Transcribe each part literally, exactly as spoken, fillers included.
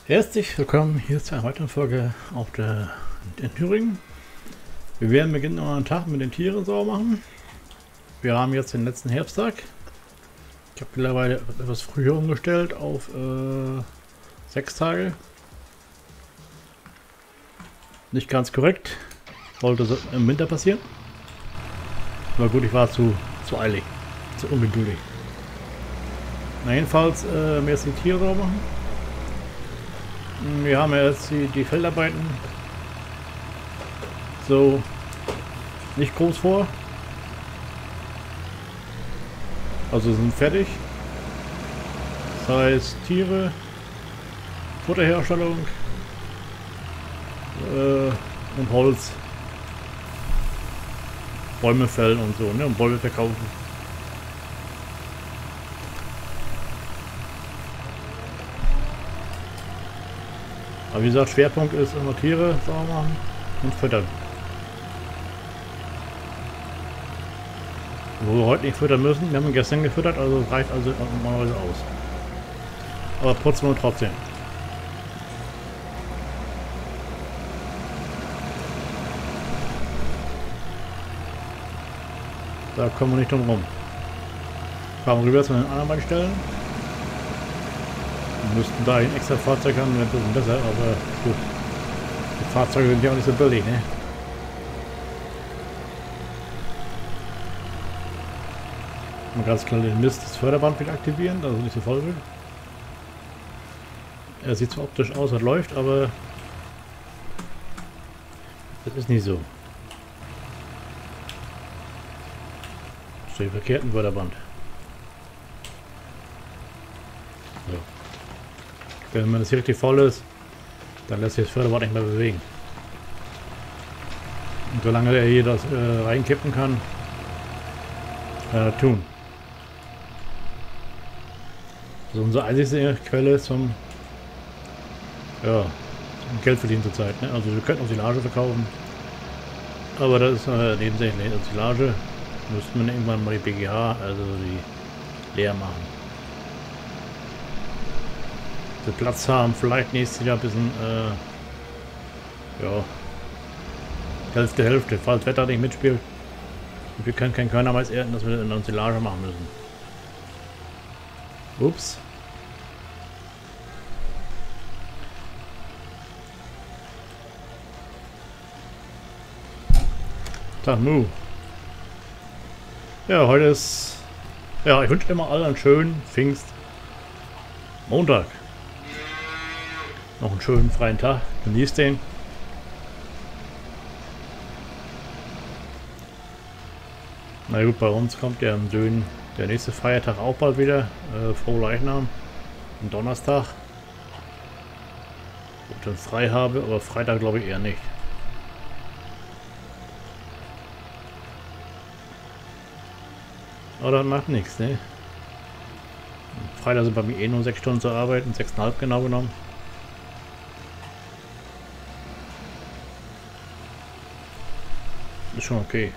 Herzlich willkommen hier zu einer weiteren Folge auf der in Thüringen. Wir werden beginnen einen Tag mit den Tieren sauber machen. Wir haben jetzt den letzten Herbsttag. Ich habe mittlerweile etwas früher umgestellt auf äh, sechs Tage. Nicht ganz korrekt. Wollte so im Winter passieren. Aber gut, ich war zu, zu eilig, zu ungeduldig. Na jedenfalls, äh, wir jetzt die Tiere sauber machen. Wir haben ja jetzt die, die Feldarbeiten so nicht groß vor. Also sind fertig. Das heißt Tiere, Futterherstellung äh, und Holz, Bäume fällen und so, ne? Und Bäume verkaufen. Aber wie gesagt, Schwerpunkt ist immer Tiere sauber machen und füttern. Wo wir heute nicht füttern müssen, wir haben gestern gefüttert, also reicht also normalerweise aus. Aber putzen wir trotzdem. Da kommen wir nicht drum rum. Fahren rüber zu den anderen beiden Stellen. Wir müssten da ein extra Fahrzeug haben, wäre ein bisschen besser, aber gut. Die Fahrzeuge sind ja auch nicht so billig, ne? Mal ganz klar den Mist, das Förderband wieder aktivieren, also nicht so voll wird. Er sieht zwar optisch aus, als läuft, aber das ist nicht so. So, die verkehrten Förderband. So. Wenn man das hier richtig voll ist, dann lässt sich das Förderband nicht mehr bewegen. Und solange er hier das äh, reinkippen kann, kann er tun. Das ist unsere einzige Quelle zum, ja, zum Geldverdienen zurzeit. Ne? Also wir könnten auch Silage verkaufen, aber das ist äh, nebensächlich. Also Silage müssten wir irgendwann mal die B G H, also die leer machen. Wir Platz haben, vielleicht nächstes Jahr ein bisschen, äh, ja, Hälfte, Hälfte, falls das Wetter nicht mitspielt. Und wir können kein Körnermais ernten, dass wir eine Silage machen müssen. Ups. Tag Mu. Ja, heute ist, ja, ich wünsche immer allen einen schönen Pfingst Montag. Noch einen schönen freien Tag. Genießt den. Na gut, bei uns kommt ja am Dön der nächste Feiertag auch bald wieder. Äh, Frohleichnam. Am Donnerstag. Ob ich dann frei habe, aber Freitag glaube ich eher nicht. Aber das macht nichts, ne? Freitag sind bei mir eh nur sechs Stunden zu arbeiten, sechseinhalb genau genommen. Ist schon okay.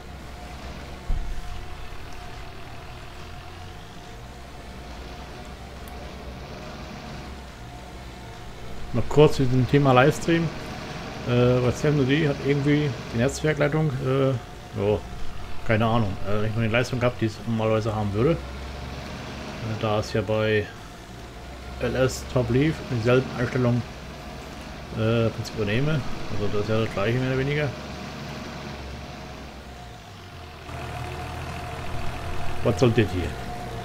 Noch kurz zu diesem Thema Livestream. Äh, was die hat irgendwie die Netzwerkleitung, äh, jo, keine Ahnung, äh, nicht mal die Leistung gehabt, die es normalerweise haben würde. Äh, da es ja bei L S Top Leaf dieselben Einstellungen äh, Prinzip übernehme. Also das ist ja das gleiche mehr oder weniger. Was soll das hier?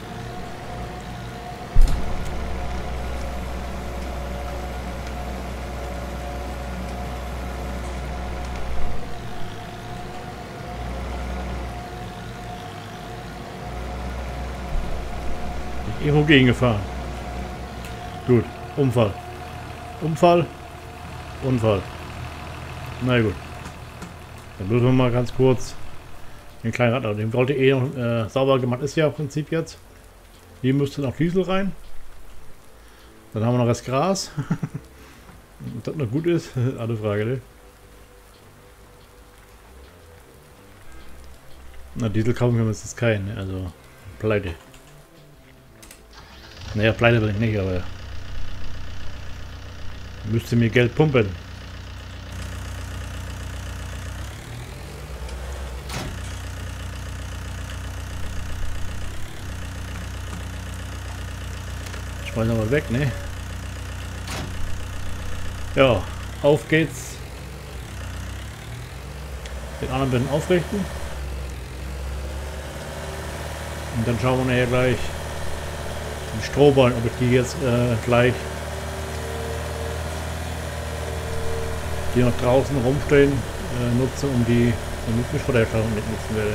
Irgendwo gegengefahren. Gut, Unfall. Unfall. Unfall. Na gut. Dann müssen wir mal ganz kurz den kleinen Rad, den wollte eh noch äh, sauber gemacht, ist ja im Prinzip jetzt. Hier müsste noch Diesel rein. Dann haben wir noch das Gras. Ob das noch gut ist, alle Frage, ne? Na, Diesel kaufen können wir jetzt keinen, ne? Also pleite. Naja, pleite bin ich nicht, aber Müsste mir Geld pumpen. Schmeißen wir mal weg, ne? Ja, auf geht's. Den anderen bisschen aufrichten. Und dann schauen wir nachher gleich die Strohballen, ob ich die jetzt äh, gleich, die noch draußen rumstehen, äh, nutze, um die Mischverteilung mit nutzen werde.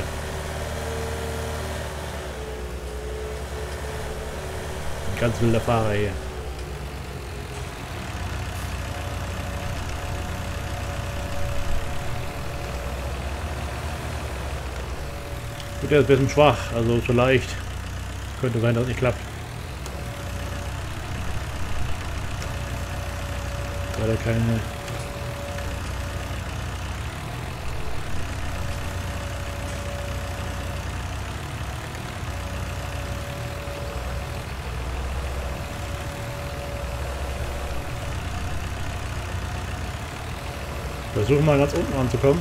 Ein ganz wilder Fahrer hier. Gut, der ist ein bisschen schwach, also so leicht. Könnte sein, dass es nicht klappt. Leider keine. Versuchen mal ganz unten anzukommen.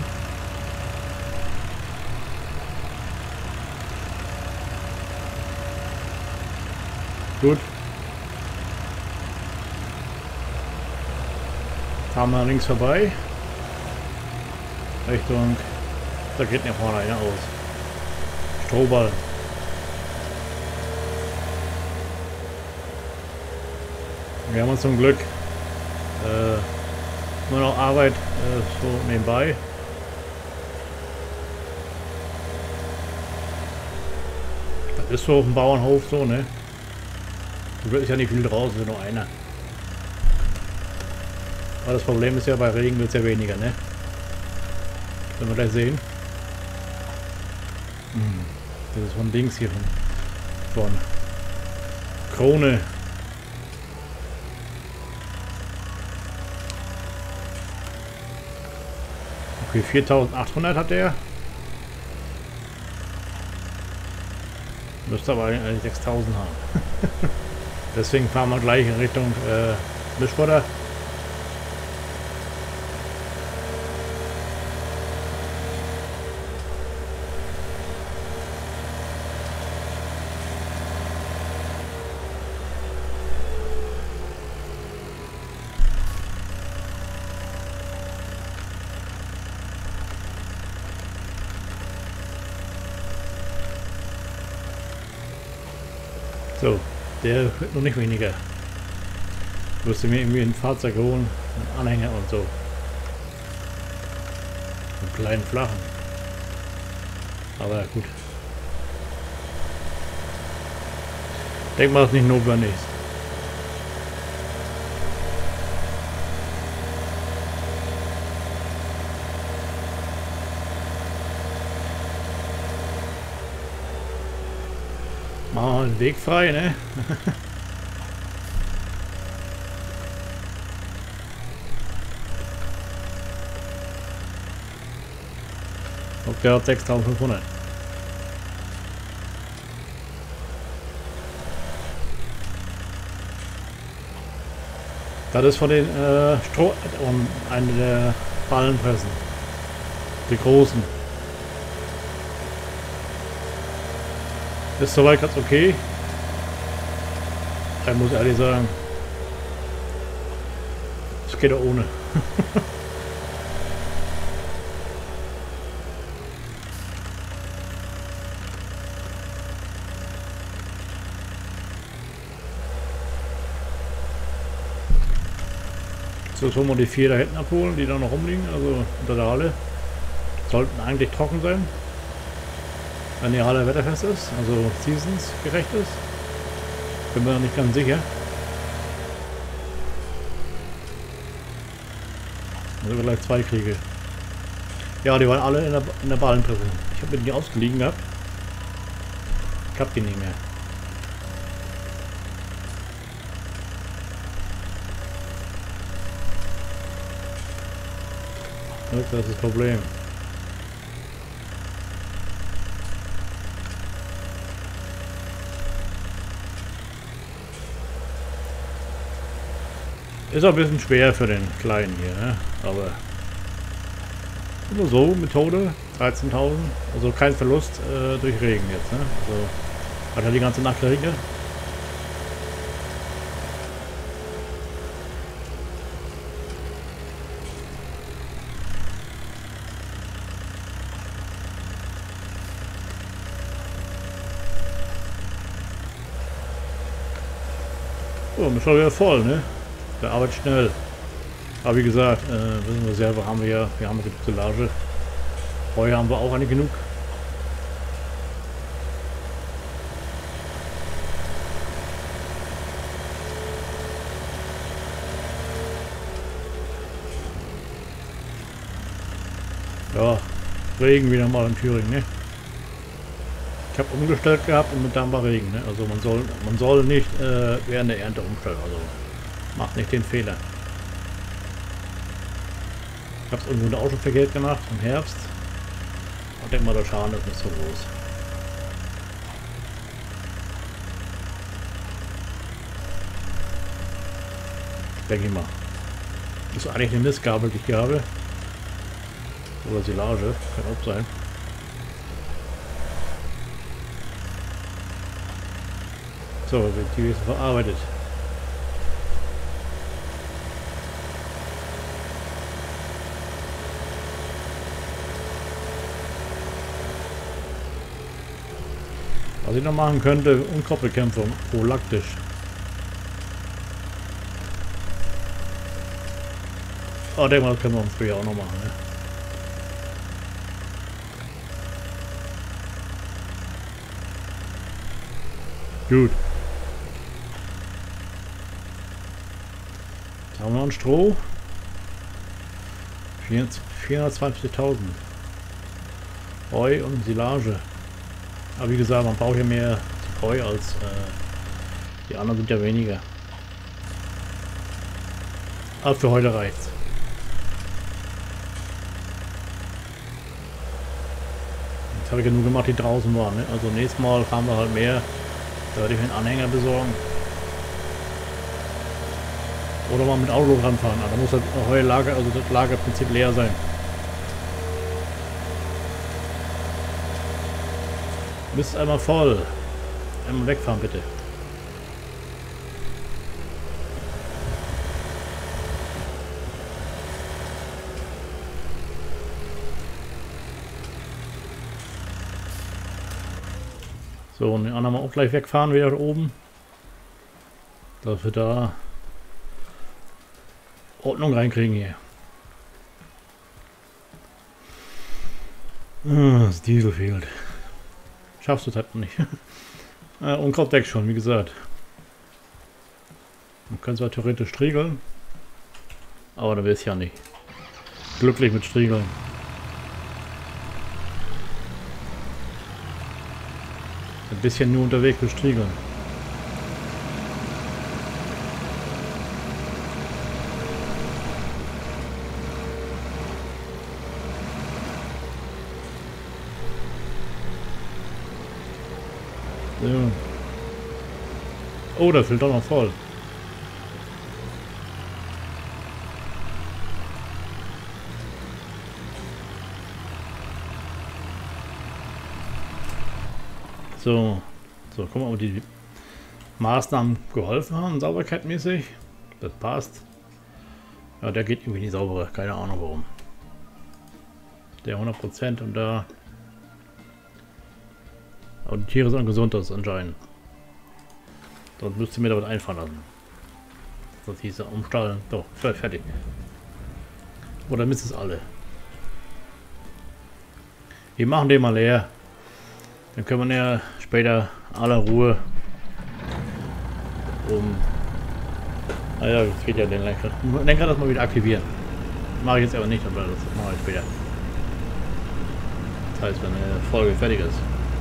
Gut. Fahren wir links vorbei. Richtung. Da geht nach vorne einer aus. Strohball. Wir haben uns zum Glück äh, nur noch Arbeit äh, so nebenbei. Das ist so auf dem Bauernhof so, ne? Da ist ja nicht viel draußen, ist nur einer. Aber das Problem ist ja, bei Regen wird es ja weniger, ne? Können wir gleich sehen. Hm. Das ist von links hier von, von Krone. Okay, viertausendachthundert hat der. Müsste aber eigentlich sechstausend haben. Deswegen fahren wir gleich in Richtung äh, Mischfutter. So, der wird noch nicht weniger. Ich müsste mir irgendwie ein Fahrzeug holen, einen Anhänger und so. Einen kleinen flachen. Aber gut. Ich denke mal, das ist nicht notwendig. Machen wir mal den Weg frei, ne? Und der hat sechstausendfünfhundert. Das ist von den äh, Stroh... und eine der Ballenpressen. Die großen. Ist soweit ganz okay. Ich muss ehrlich sagen, es geht auch ohne. So, jetzt wollen wir die vier da hinten abholen, die da noch rumliegen, also unter der Halle. Sollten eigentlich trocken sein. Wenn die Halle wetterfest ist, also seasonsgerecht ist. Bin mir noch nicht ganz sicher. Also gleich zwei kriege. Ja, die waren alle in der, in der Ballenpresse. Ich habe mir die ausgeliehen gehabt. Ich hab die nicht mehr. Das ist das Problem. Ist auch ein bisschen schwer für den Kleinen hier, ne? Aber nur so, Methode, dreizehntausend, also kein Verlust äh, durch Regen jetzt, ne? Also hat er die ganze Nacht geregnet. So, wir schon wieder voll, ne? Der arbeitet schnell. Aber wie gesagt, äh, wissen wir selber, haben wir ja, wir haben genug Silage. Heu haben wir auch eine genug. Ja, Regen wieder mal in Thüringen, ne? Ich habe umgestellt gehabt und mit dann war Regen, ne? Also man soll man soll nicht äh, während der Ernte umstellen, also macht nicht den Fehler. Ich habe es irgendwo auch schon verkehrt gemacht im Herbst und denke mal, der Schaden ist nicht so groß. Denke ich mal. Das ist eigentlich eine Mistgabel, die ich hier habe. Oder Silage, kann auch sein. So, wird die ist verarbeitet. Was ich noch machen könnte, Unkrautbekämpfung, prolaktisch. Oh, denke mal, das können wir im Frühjahr auch noch machen, ne? Gut. Jetzt haben wir noch ein Stroh. vierhundertzwanzigtausend. Heu und Silage. Aber wie gesagt, man braucht ja mehr Heu als äh, die anderen sind ja weniger. Aber für heute reicht's. Jetzt habe ich ja nur gemacht, die draußen waren. Ne? Also nächstes Mal fahren wir halt mehr. Da werde ich mir einen Anhänger besorgen. Oder mal mit Auto ranfahren. Aber da muss das Heulager, also das Lagerprinzip leer sein. Bist einmal voll. Einmal wegfahren bitte. So, und den anderen mal auch gleich wegfahren, wieder da oben. Dass wir da Ordnung reinkriegen hier. Ah, das Diesel fehlt. Schaffst du das halt nicht. äh, Unkraut weg schon, wie gesagt. Man kann zwar theoretisch striegeln, aber da will es ja nicht. Glücklich mit Striegeln. Ein bisschen nur unterwegs mit Striegeln. So. Oh, das fehlt doch noch voll. So, so, gucken wir mal, ob die Maßnahmen geholfen haben, sauberkeitmäßig. Das passt. Ja, der geht irgendwie nicht sauberer, keine Ahnung warum. Der hundert Prozent und da. Aber die Tiere sind gesund, das anscheinend. Dort müsste mir da was einfallen lassen. Das hieß ja umstallen. Doch, fertig. Oder misst es alle. Wir machen den mal leer. Dann können wir ja später aller Ruhe um. Naja, jetzt geht ja den Lenkrad. Lenkrad das mal wieder aktivieren. Mache ich jetzt aber nicht, aber das mache ich später. Das heißt, wenn eine Folge fertig ist.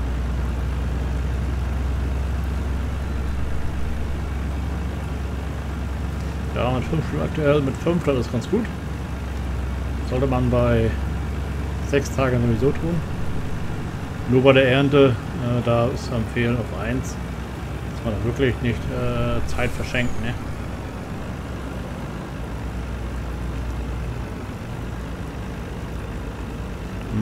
Ja, mit fünf aktuell, mit fünf, das ist ganz gut. Sollte man bei sechs Tagen sowieso tun. Nur bei der Ernte, äh, da ist zu empfehlen auf eins, dass man da wirklich nicht äh, Zeit verschenkt. Ne?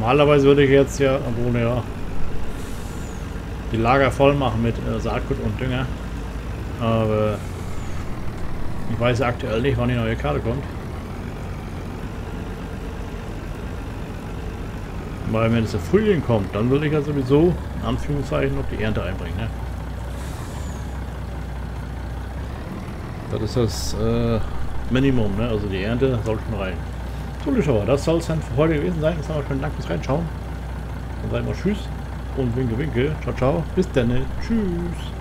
Normalerweise würde ich jetzt ja, obwohl ja, die Lager voll machen mit äh, Saatgut und Dünger. Aber ich weiß aktuell nicht, wann die neue Karte kommt. Weil wenn es der Frühling kommt, dann will ich ja sowieso, in Anführungszeichen, noch die Ernte einbringen. Ne? Das ist das äh, Minimum, ne? Also die Ernte soll schon rein. So, Zuschauer, das soll es dann für heute gewesen sein. Jetzt haben wir schon Dank fürs Reinschauen. Dann sagen wir Tschüss und Winke Winke. Ciao, ciao. Bis dann. Tschüss.